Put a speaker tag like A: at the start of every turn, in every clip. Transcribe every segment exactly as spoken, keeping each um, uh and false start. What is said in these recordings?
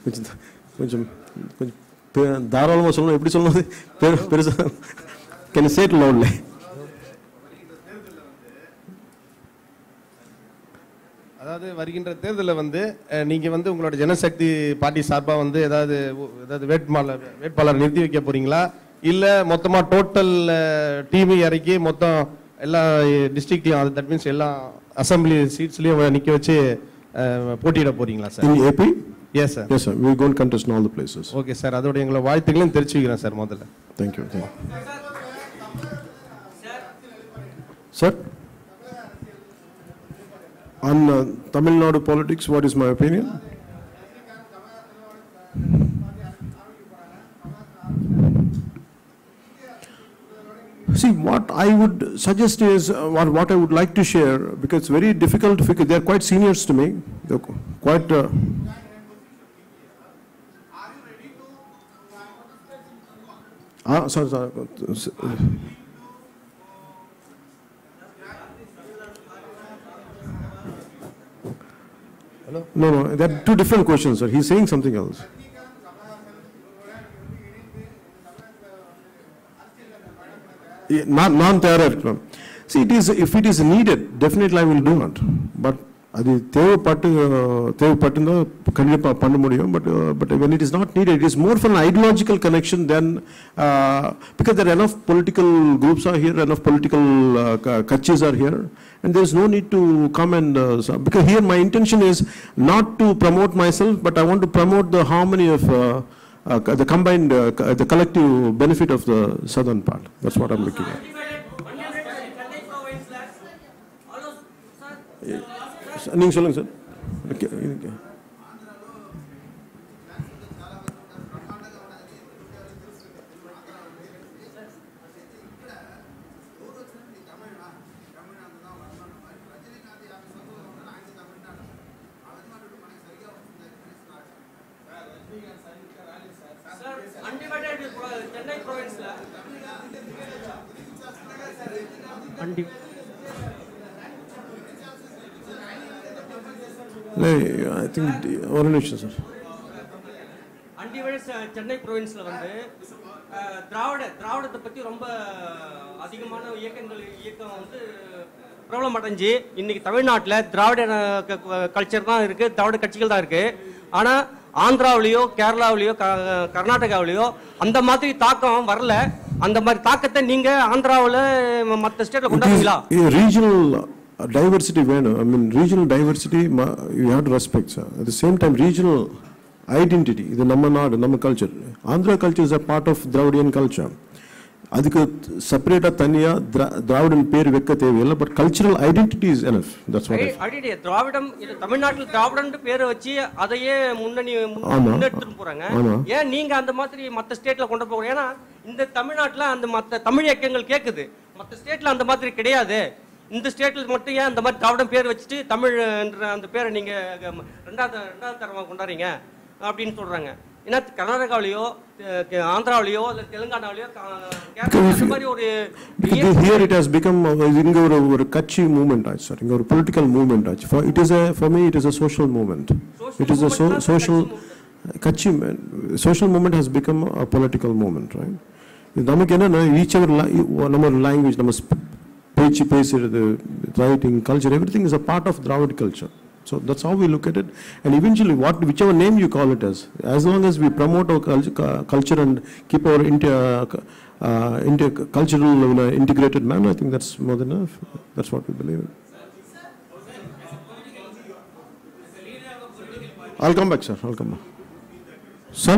A: கொஞ்சம் கொஞ்சம் கொஞ்சம் தாராளமாக சொல்லணும். எப்படி சொல்லணும்? பெருசாக can you say it loudly?
B: அதாவது வருகின்ற தேர்தலில் வந்து நீங்கள் வந்து உங்களோட ஜனசக்தி பார்ட்டி சார்பாக வந்து ஏதாவது ஏதாவது வேட்பாளர் வேட்பாளர் நிறுத்தி வைக்க போறீங்களா, இல்லை மொத்தமாக டோட்டல் டிவி இறக்கி மொத்தம் எல்லா டிஸ்ட்ரிக்ட்லையும், அது தட் மீன்ஸ் எல்லா அசம்பிளி சீட்ஸ்லையும் நிற்க வச்சு போட்டியிட போறீங்களா sir?
A: In A P?
B: Yes sir.
A: Yes sir. We are going to contest in all the places.
B: Okay sir. அதோட எங்களை வாழ்த்துக்களையும் தெரிவிச்சுக்கிறேன் சார் முதல்ல.
A: Thank you. Thank you. Sir? On uh, Tamil Nadu politics, what is my opinion? See, what I would suggest is, uh, what, what I would like to share, because it's very difficult to figure. They are quite seniors to me. They're quite... Uh, ah, sorry, sorry.
B: Hello?
A: No, no, there are two different questions, sir. He's saying something else. Yeah, non, non-theoretical. See, it is, if it is needed, definitely I will do it. But அது தேவைப்பட்டு தேவைப்பட்டுன்னா கண்டிப்பாக பண்ண முடியும். But but when it is not needed, it is more for an ideological connection than uh, because there are enough political groups are here, enough political uh, kachis are here, and there is no need to come and uh, because here my intention is not to promote myself, but I want to promote the harmony of uh, uh, the combined uh, the collective benefit of the southern part. That's what I'm looking at. நீங்க சொல்லுங்க சார்.
C: Chennai province la
A: I think one minute, sir.
C: Undivided Chennai province la வந்து திராவிட திராவிடத்தை பத்தி ரொம்ப அதிகமான இயக்கங்கள் இயக்கம் வந்து பிரபலம் அடைஞ்சு இன்னைக்கு தமிழ்நாட்டுல திராவிட கல்ச்சர் தான் இருக்கு, திராவிட கட்சிகள் தான் இருக்கு. ஆனா ஆந்திராவிலயோ கேரளாவிலயோ கர்நாடகாவிலயோ அந்த மாதிரி தாக்கம் வரல. அந்த மாதிரி தாக்கத்தை நீங்க ஆந்திராவுல மத்த ஸ்டேட்ல கொண்டாடுவீங்களா?
A: Regional diversity வேணும். I mean regional diversity you have to respect, sir. At the same time regional identity, இது நம்ம நாடு, நம்ம culture. Andhra culture is a part of Dravidian culture. அதுக்கு செப்பரேட்டா தனியா திராவிடன் பேர் வைக்க தேவையில்லை. But cultural identity is enough. That's what
C: identity Dravidam. இது தமிழ்நாட்டுல திராவிடன் பேரை வச்சு அதையே முன்னணி முன்னெடுத்துட்டு போறாங்க. ஏன் நீங்க அந்த மாதிரி மத்த ஸ்டேட்ல கொண்டு போறீங்க? ஏன்னா இந்த தமிழ்நாட்டுல அந்த மத்த தமிழ் இயக்கங்கள் கேக்குது, மத்த ஸ்டேட்ல அந்த மாதிரி கிடையாது. இந்த ஸ்டேட்ல மட்டும் ஏன் அந்த மாதிரி திராவிடம் பேர் வச்சுட்டு தமிழ் என்ற அந்த பேரை நீங்க ரெண்டாவது ரெண்டாவது தரமா கொண்டாடுறீங்க அப்படின்னு சொல்றாங்க. ஏன்னா கர்நாடகாவிலயோ ஆந்திராவிலயோ இல்ல தெலுங்கானாவிலயோ கேரளா மாதிரி ஒரு
A: here it has become இங்க ஒரு ஒரு கட்சி மூவ்மெண்ட் ஆச்சு சார். இங்க ஒரு பொலிட்டிக்கல் மூவ்மெண்ட் ஆச்சு. for it is a for me it is a social movement. It is a so, social கட்சி social movement has become a political movement, right? நமக்கு என்ன each our நம்ம language, நம்ம பேச்சு பேசுறது, writing, culture, everything is a part of Dravid culture. So that's how we look at it, and eventually, what whichever name you call it as, as long as we promote our culture and keep our inter, uh, inter cultural in an integrated manner, I think that's more than enough. That's what we believe in. I'll come back, sir. I'll come back. Sir.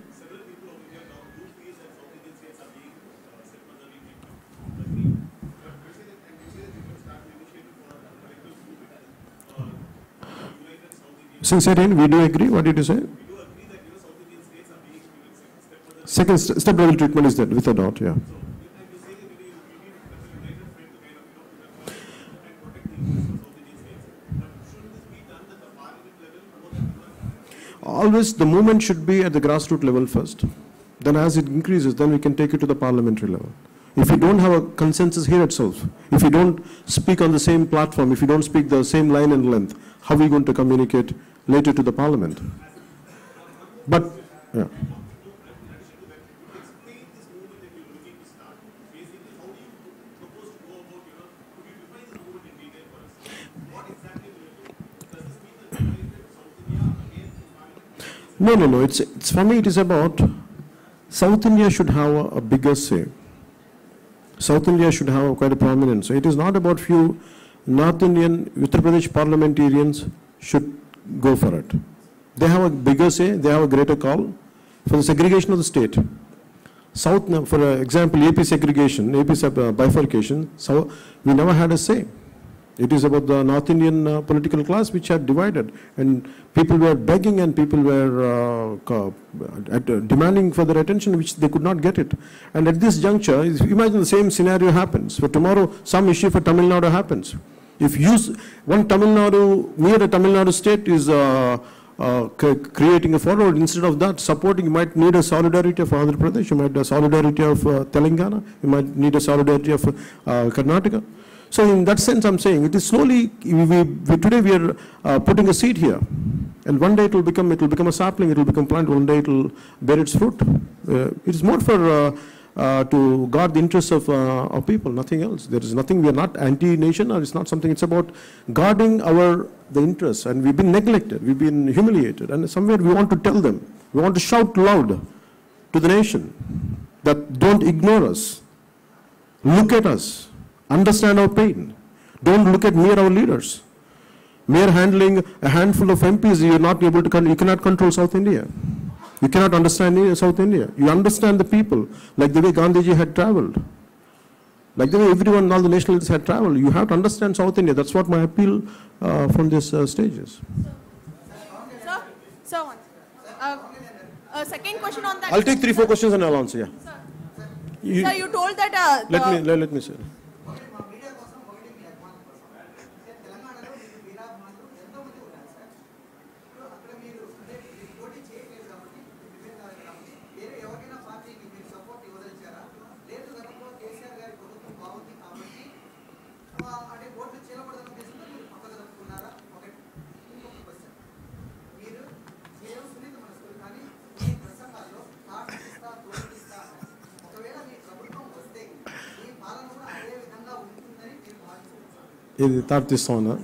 A: Since again, we do agree. What did you say? Second st step level treatment is that with a dot, yeah. Always the movement should be at the grassroots level first. Then as it increases, then we can take it to the parliamentary level. If you don't have a consensus here itself, if you don't speak on the same platform, if you don't speak the same line and length, how are we going to communicate later to the parliament? But, yeah. No, no, no. It's, it's for me. It is about South India should have a, a bigger say. South India should have a quite a prominence. So it is not about few North Indian Uttar Pradesh parliamentarians should go for it. They have a bigger say. They have a greater call for the segregation of the state. South, for example, A P segregation, A P bifurcation. So we never had a say. It is about the North Indian uh, political class which had divided, and people were begging and people were uh, at, uh, demanding for their attention, which they could not get it. And at this juncture, imagine the same scenario happens. For tomorrow, some issue for Tamil Nadu happens. If you, one Tamil Nadu, near a Tamil Nadu state is uh, uh, creating a forward, instead of that, supporting, you might need a solidarity of Andhra Pradesh, you might need a solidarity of uh, Telangana, you might need a solidarity of uh, Karnataka. So in that sense, I'm saying it is slowly. We, we, we, today we are uh, putting a seed here, and one day it will become it will become a sapling. It will become plant. One day it will bear its fruit. Uh, it is more for uh, uh, to guard the interests of uh, of people. Nothing else. There is nothing. We are not anti-nation, or it's not something. It's about guarding our the interests, and we've been neglected. We've been humiliated, and somewhere we want to tell them. We want to shout loud to the nation that don't ignore us. Look at us. Understand our pain. Don't look at mere our leaders. Mere handling a handful of M Ps, you are not able to, you cannot control South India. You cannot understand South India. You understand the people, like the way Gandhiji had traveled. Like the way everyone, all the nationalists had traveled. You have to understand South India. That's what my appeal uh, from these uh, stages.
D: Sir, sir, uh, uh, second question on that.
A: I'll take three, four questions and I'll answer, yeah.
D: Sir,
A: you,
D: sir, you told that... Uh,
A: let, me, let, let me say. No,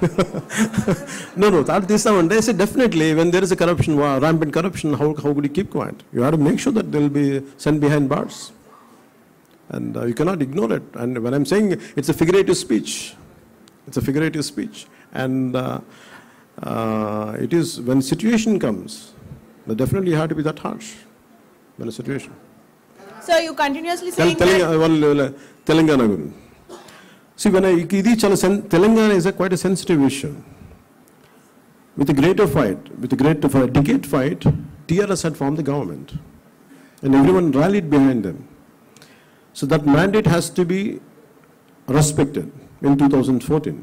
A: no, that is someone. They say definitely when there is a corruption, rampant corruption, how, how could you keep quiet? You have to make sure that they will be sent behind bars. And uh, you cannot ignore it. And when I'm saying it's a figurative speech, it's a figurative speech. And uh, uh, it is, when situation comes, then definitely you have to be that harsh when a situation.
D: So you continuously saying
A: Tell,
D: that...
A: Telangana. See, when I, Telangana is a quite a sensitive issue. With a greater fight, with a greater for a decade fight, T R S had formed the government. And everyone rallied behind them. So that mandate has to be respected in two thousand fourteen.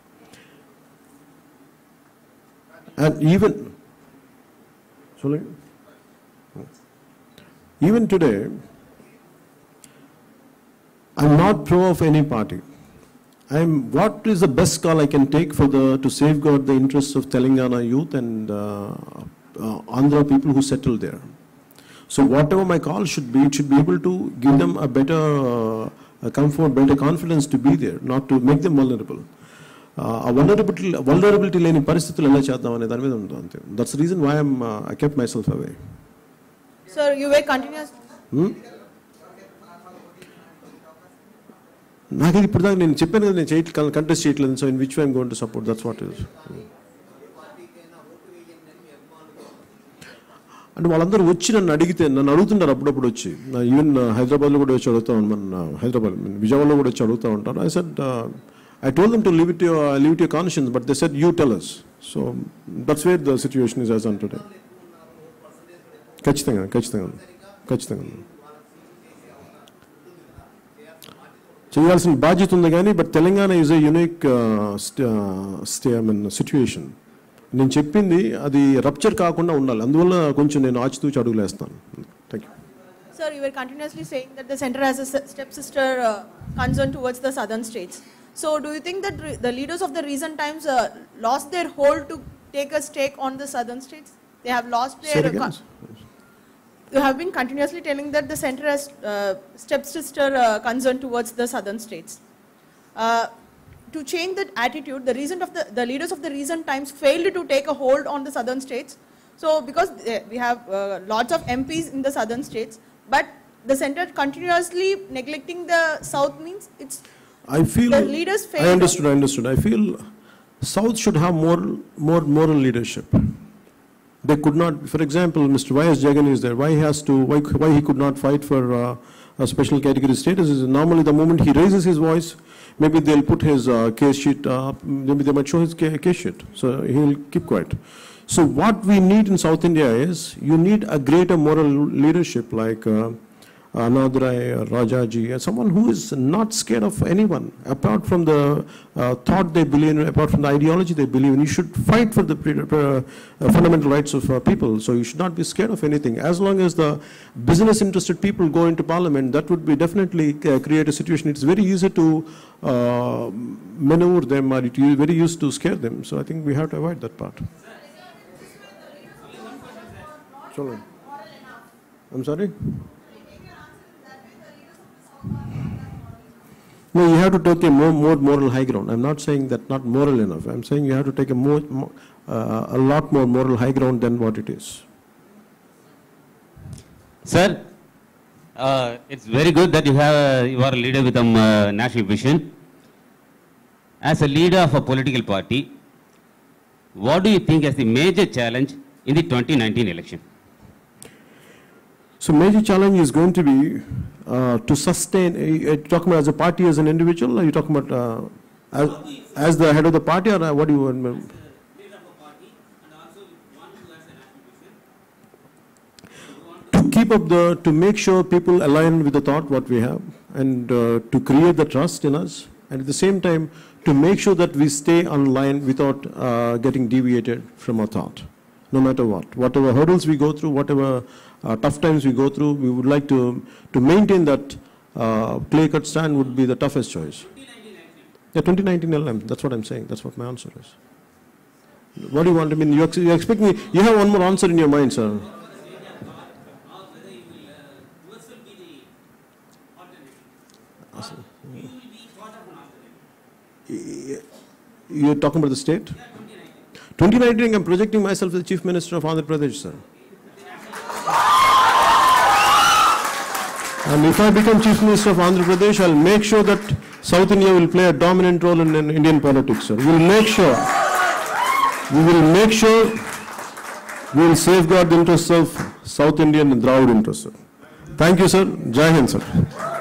A: And even, sorry, even today, I'm not pro of any party. I'm, what is the best call I can take for the, to safeguard the interests of Telangana youth and uh, uh, Andhra people who settle there. So whatever my call should be, it should be able to give them a better uh, a comfort, better confidence to be there, not to make them vulnerable. Uh, vulnerability, vulnerability leni paristhitulu ela cheddam ane dani meeda undu ante. That's the reason why I'm, uh, I kept myself away.
D: Sir, you were continuous.
A: Hmm? నాకు ఇప్పుడు దాకా నేను చెప్పాను కదా నేను చేయట్ contest చేయట్లేదు so in which way I'm going to support that's what is అంటే వాళ్ళందరూ వచ్చి నన్ను అడిగితే నన్ను అడుగుతుంటారు అప్పుడప్పుడు వచ్చి ఈవెన్ హైదరాబాద్లో కూడా వచ్చి అడుగుతా ఉన్నాను హైదరాబాద్ విజయవాడలో కూడా వచ్చి అడుగుతూ ఉంటారు I said I told them to leave it leave it your conscience but they said you tell us so that's where the situation is as on today ఖచ్చితంగా ఖచ్చితంగా ఖచ్చితంగా చేయాల్సిన బాధ్యత ఉంది కానీ but Telangana is a unique state I mean situation నేను చెప్పింది అది రప్చర్ కాకుండా ఉండాలి అందువల్ల కొంచెం నేను ఆచితూచి అడుగులేస్తాను thank you
D: Sir, you were continuously saying that the center has a stepsister uh, concern towards the southern states. So do you think that the leaders of the recent times uh, lost their hold to take a stake on the southern states? They have lost their... You have been continuously telling that the center has uh, stepsister uh, concern towards the southern states. Uh, to change that attitude, the, recent of the, the leaders of the recent times failed to take a hold on the southern states. So because uh, we have uh, lots of M Ps in the southern states, but the center continuously neglecting the south means it's...
A: I feel...
D: The leaders failed.
A: I understood, I understood. I feel south should have more, more moral leadership. They could not, for example, Mister Y S Jagan is there. Why he has to? Why, why he could not fight for uh, a special category status? Is normally the moment he raises his voice, maybe they'll put his uh, case sheet up. Maybe they might show his case sheet. So he'll keep quiet. So what we need in South India is you need a greater moral leadership like uh, Anadrai, Rajaji, someone who is not scared of anyone, apart from the uh, thought they believe in, apart from the ideology they believe in. You should fight for the uh, fundamental rights of uh, people, so you should not be scared of anything. As long as the business-interested people go into parliament, that would be definitely uh, create a situation. It's very easy to uh, maneuver them, or it's very used to scare them. So I think we have to avoid that part. Sorry. I'm sorry? No, you have to take a more, more moral high ground. I'm not saying that not moral enough. I'm saying you have to take a more, more uh, a lot more moral high ground than what it is.
E: Sir, uh, it's very good that you have uh, you are a leader with a uh, national vision. As a leader of a political party, what do you think is the major challenge in the twenty nineteen election?
A: So major challenge is going to be uh, to sustain, are you talking about as a party, as an individual, or are you talking about uh, as, as the head of the party, or what do you want?
E: Leader of a party and also one who has a national vision.
A: To keep up the, to make sure people align with the thought what we have, and uh, to create the trust in us, and at the same time to make sure that we stay online without uh, getting deviated from our thought, no matter what. Whatever hurdles we go through, whatever uh, tough times we go through, we would like to, to maintain that uh, clear-cut stand would be the toughest choice. Yeah, twenty nineteen L M, that's what I'm saying, that's what my answer is. What do you want? I mean, you, ex you expect me, you have one more answer in your mind, sir. You're talking about the state? twenty nineteen, I'm projecting myself as the Chief Minister of Andhra Pradesh, sir. And if I become Chief Minister of Andhra Pradesh, I'll make sure that South India will play a dominant role in, in Indian politics, sir. We'll make sure, we will make sure we will safeguard the interests of South Indian and Dravid interests, sir. Thank you, sir. Jai Hind, sir.